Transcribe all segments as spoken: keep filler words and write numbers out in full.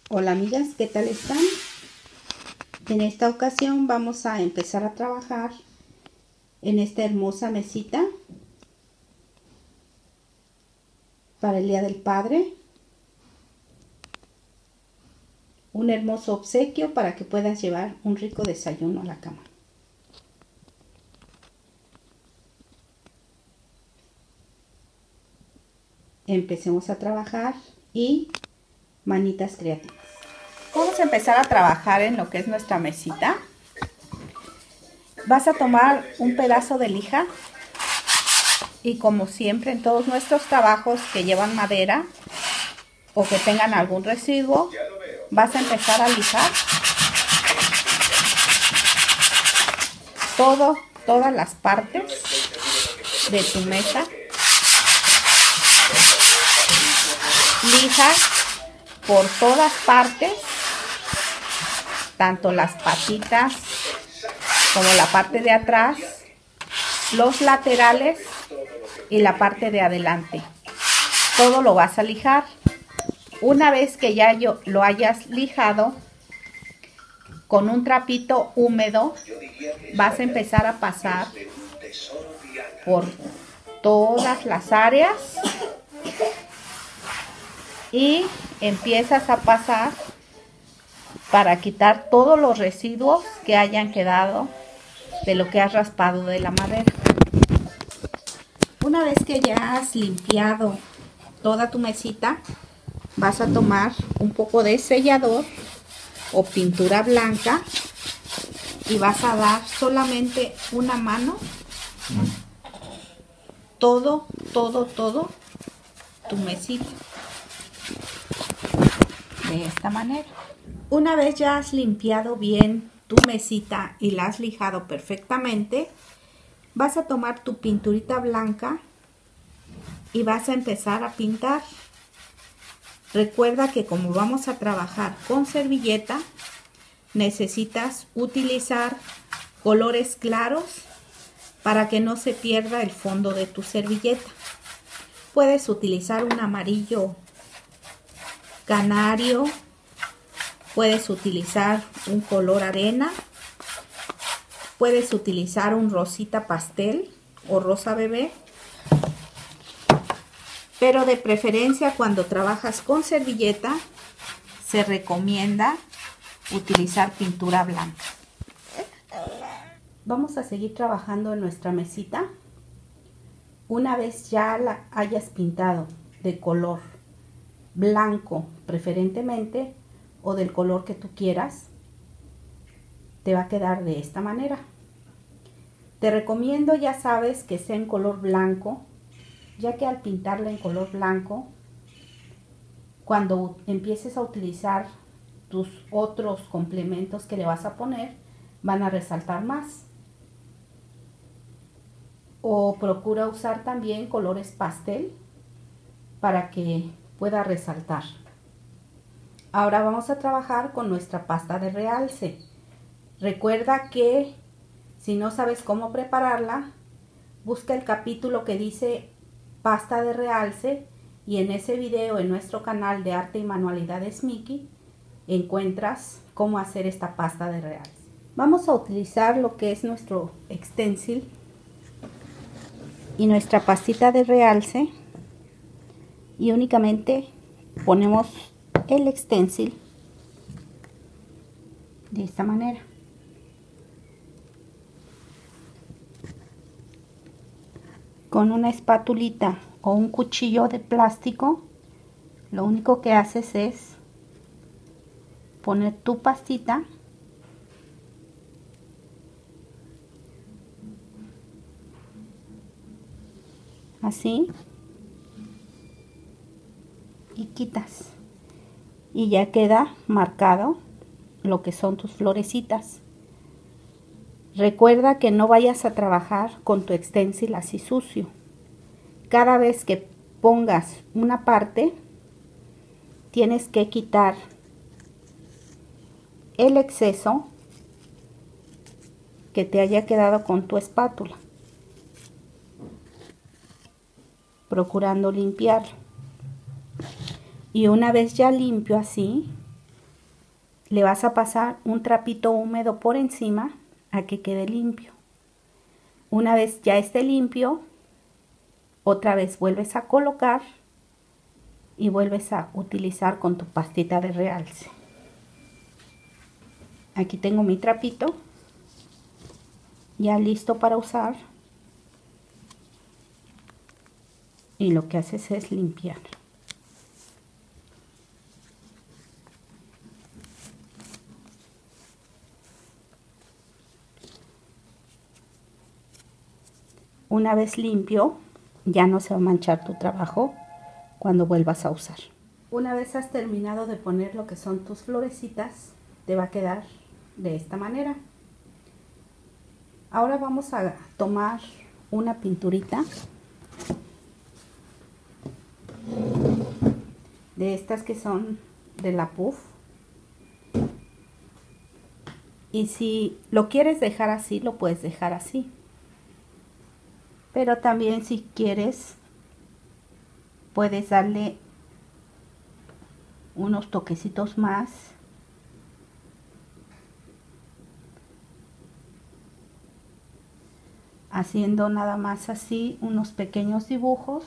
Hola amigas, ¿qué tal están? En esta ocasión vamos a empezar a trabajar en esta hermosa mesita para el Día del Padre. Un hermoso obsequio para que puedas llevar un rico desayuno a la cama. Empecemos a trabajar y manitas creativas. Vamos a empezar a trabajar en lo que es nuestra mesita. Vas a tomar un pedazo de lija y, como siempre en todos nuestros trabajos que llevan madera o que tengan algún residuo, vas a empezar a lijar todo, todas las partes de tu mesa. Lija por todas partes, tanto las patitas como la parte de atrás, los laterales y la parte de adelante. Todo lo vas a lijar. Una vez que ya yo lo hayas lijado, con un trapito húmedo vas a empezar a pasar por todas las áreas y empiezas a pasar para quitar todos los residuos que hayan quedado de lo que has raspado de la madera. Una vez que ya has limpiado toda tu mesita, vas a tomar un poco de sellador o pintura blanca y vas a dar solamente una mano todo, todo, todo tu mesita. De esta manera. Una vez ya has limpiado bien tu mesita y la has lijado perfectamente, vas a tomar tu pinturita blanca y vas a empezar a pintar. Recuerda que como vamos a trabajar con servilleta, necesitas utilizar colores claros para que no se pierda el fondo de tu servilleta. Puedes utilizar un amarillo canario, puedes utilizar un color arena, puedes utilizar un rosita pastel o rosa bebé, pero de preferencia cuando trabajas con servilleta se recomienda utilizar pintura blanca. Vamos a seguir trabajando en nuestra mesita. Una vez ya la hayas pintado de color blanco preferentemente o del color que tú quieras, te va a quedar de esta manera. Te recomiendo, ya sabes, que sea en color blanco, ya que al pintarla en color blanco, cuando empieces a utilizar tus otros complementos que le vas a poner, van a resaltar más. O procura usar también colores pastel para que pueda resaltar. Ahora vamos a trabajar con nuestra pasta de realce. Recuerda que si no sabes cómo prepararla, busca el capítulo que dice pasta de realce y en ese video en nuestro canal de Arte y Manualidades Miki encuentras cómo hacer esta pasta de realce. Vamos a utilizar lo que es nuestro extensil y nuestra pastita de realce y únicamente ponemos el extensil de esta manera. Con una espatulita o un cuchillo de plástico, lo único que haces es poner tu pastita así y quitas y ya queda marcado lo que son tus florecitas. Recuerda que no vayas a trabajar con tu extensil así sucio. Cada vez que pongas una parte, tienes que quitar el exceso que te haya quedado con tu espátula, procurando limpiarlo. Y una vez ya limpio así, le vas a pasar un trapito húmedo por encima a que quede limpio. Una vez ya esté limpio, otra vez vuelves a colocar y vuelves a utilizar con tu pastita de realce. Aquí tengo mi trapito ya listo para usar, y lo que haces es limpiar. Una vez limpio, ya no se va a manchar tu trabajo cuando vuelvas a usar. Una vez has terminado de poner lo que son tus florecitas, te va a quedar de esta manera. Ahora vamos a tomar una pinturita de estas que son de la Puff. Y si lo quieres dejar así, lo puedes dejar así. Pero también si quieres, puedes darle unos toquecitos más. Haciendo nada más así unos pequeños dibujos.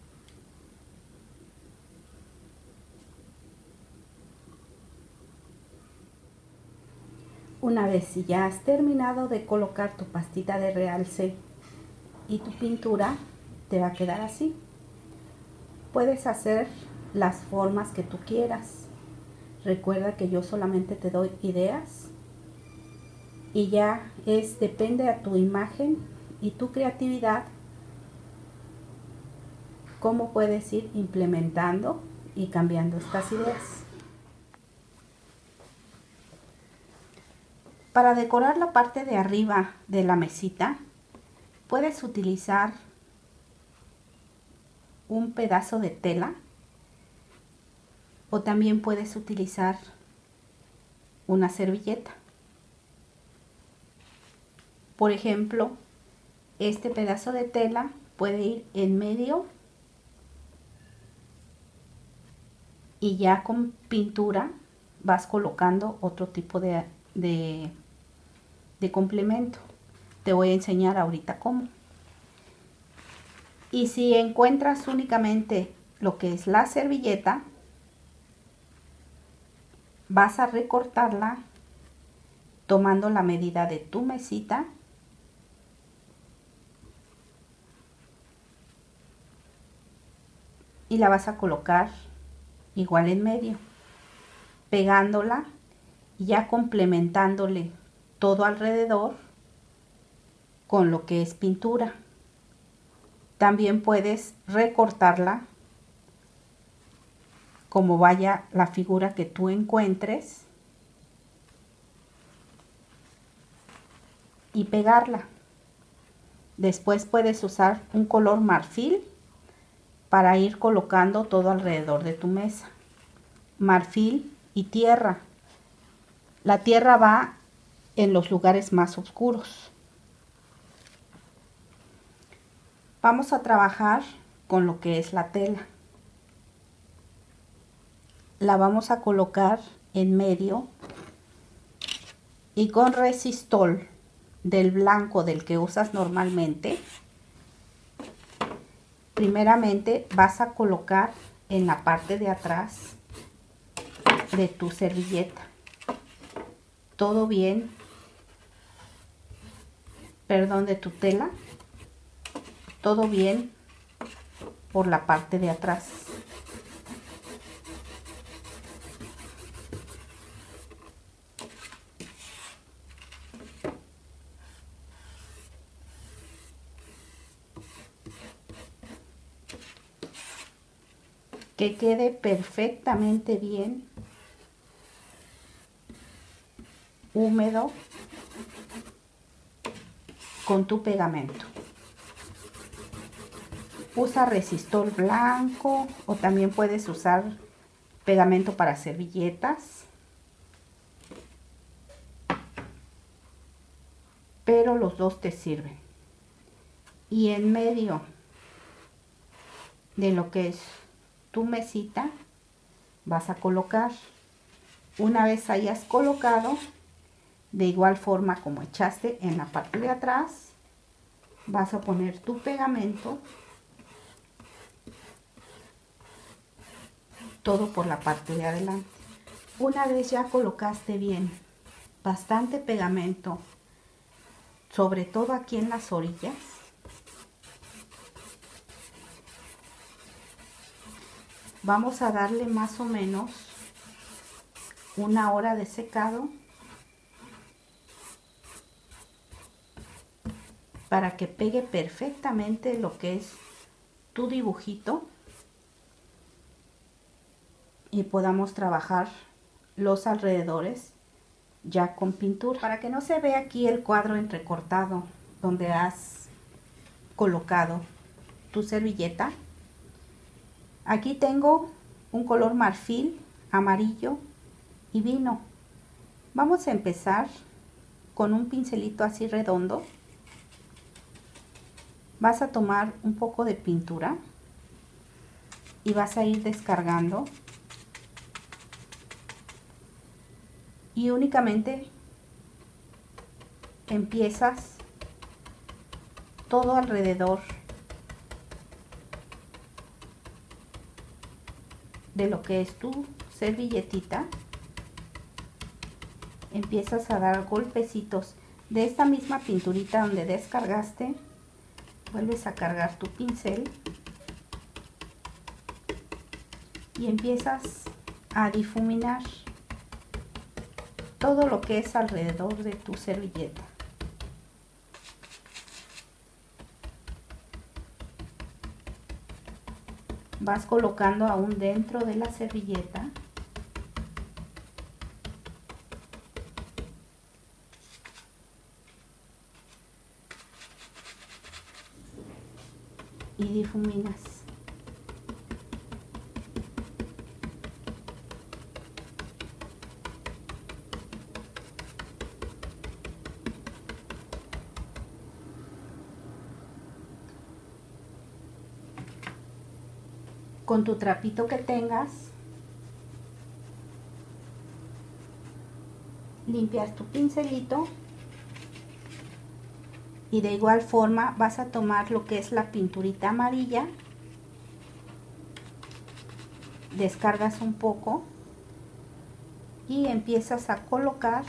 Una vez si ya has terminado de colocar tu pastita de realce y tu pintura, te va a quedar así. Puedes hacer las formas que tú quieras. Recuerda que yo solamente te doy ideas y ya es depende de tu imagen y tu creatividad cómo puedes ir implementando y cambiando estas ideas. Para decorar la parte de arriba de la mesita, puedes utilizar un pedazo de tela o también puedes utilizar una servilleta. Por ejemplo, este pedazo de tela puede ir en medio y ya con pintura vas colocando otro tipo de, de, de complemento. Te voy a enseñar ahorita cómo. Y si encuentras únicamente lo que es la servilleta, vas a recortarla tomando la medida de tu mesita y la vas a colocar igual en medio, pegándola y ya complementándole todo alrededor con lo que es pintura. También puedes recortarla como vaya la figura que tú encuentres y pegarla. Después puedes usar un color marfil para ir colocando todo alrededor de tu mesa. Marfil y tierra. La tierra va en los lugares más oscuros. Vamos a trabajar con lo que es la tela. La vamos a colocar en medio y con resistol del blanco del que usas normalmente, primeramente vas a colocar en la parte de atrás de tu servilleta. Todo bien, perdón, de tu tela. Todo bien por la parte de atrás. Que quede perfectamente bien húmedo con tu pegamento. Usa resistol blanco o también puedes usar pegamento para servilletas, pero los dos te sirven. Y en medio de lo que es tu mesita vas a colocar Una vez hayas colocado, de igual forma como echaste en la parte de atrás, vas a poner tu pegamento, todo por la parte de adelante. Una vez ya colocaste bien bastante pegamento, sobre todo aquí en las orillas, vamos a darle más o menos una hora de secado para que pegue perfectamente lo que es tu dibujito y podamos trabajar los alrededores ya con pintura, para que no se vea aquí el cuadro entrecortado donde has colocado tu servilleta. Aquí tengo un color marfil, amarillo y vino. Vamos a empezar con un pincelito así redondo. Vas a tomar un poco de pintura y vas a ir descargando, y únicamente empiezas todo alrededor de lo que es tu servilletita. Empiezas a dar golpecitos de esta misma pinturita donde descargaste. Vuelves a cargar tu pincel y empiezas a difuminar todo lo que es alrededor de tu servilleta. Vas colocando aún dentro de la servilleta. Y difuminas. Con tu trapito que tengas, limpias tu pincelito y de igual forma vas a tomar lo que es la pinturita amarilla, descargas un poco y empiezas a colocar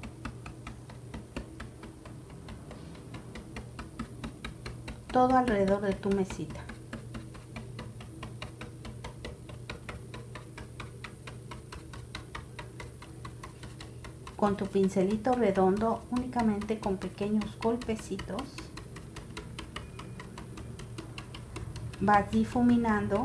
todo alrededor de tu mesita. Con tu pincelito redondo, únicamente con pequeños golpecitos, vas difuminando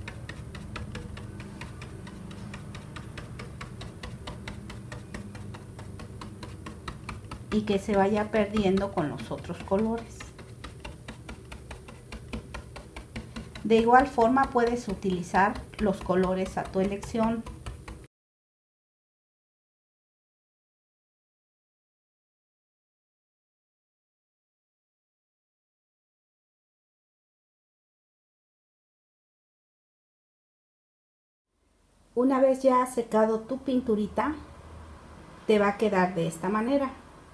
y que se vaya perdiendo con los otros colores. De igual forma puedes utilizar los colores a tu elección. Una vez ya has secado tu pinturita, te va a quedar de esta manera.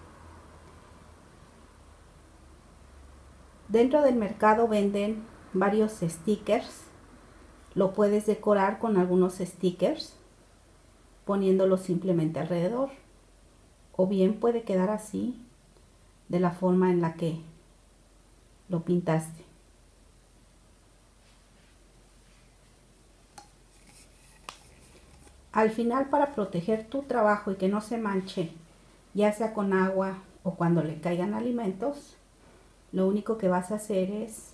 Dentro del mercado venden varios stickers. Lo puedes decorar con algunos stickers, poniéndolo simplemente alrededor. O bien puede quedar así, de la forma en la que lo pintaste. Al final, para proteger tu trabajo y que no se manche, ya sea con agua o cuando le caigan alimentos, lo único que vas a hacer es,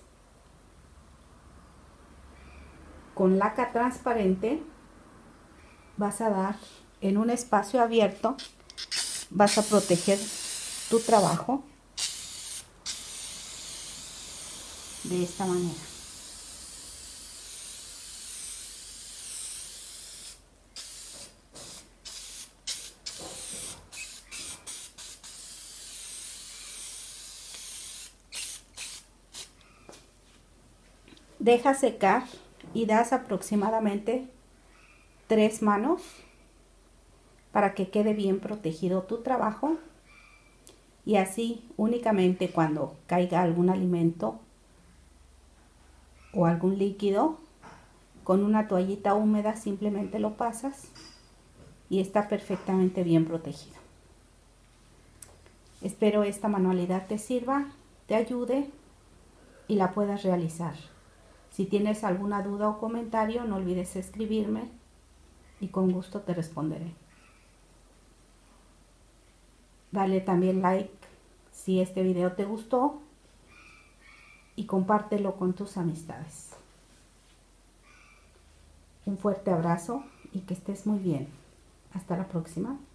con laca transparente, vas a dar en un espacio abierto, vas a proteger tu trabajo de esta manera. Deja secar y das aproximadamente tres manos para que quede bien protegido tu trabajo y así únicamente cuando caiga algún alimento o algún líquido, con una toallita húmeda simplemente lo pasas y está perfectamente bien protegido. Espero esta manualidad te sirva, te ayude y la puedas realizar. Si tienes alguna duda o comentario, no olvides escribirme y con gusto te responderé. Dale también like si este video te gustó y compártelo con tus amistades. Un fuerte abrazo y que estés muy bien. Hasta la próxima.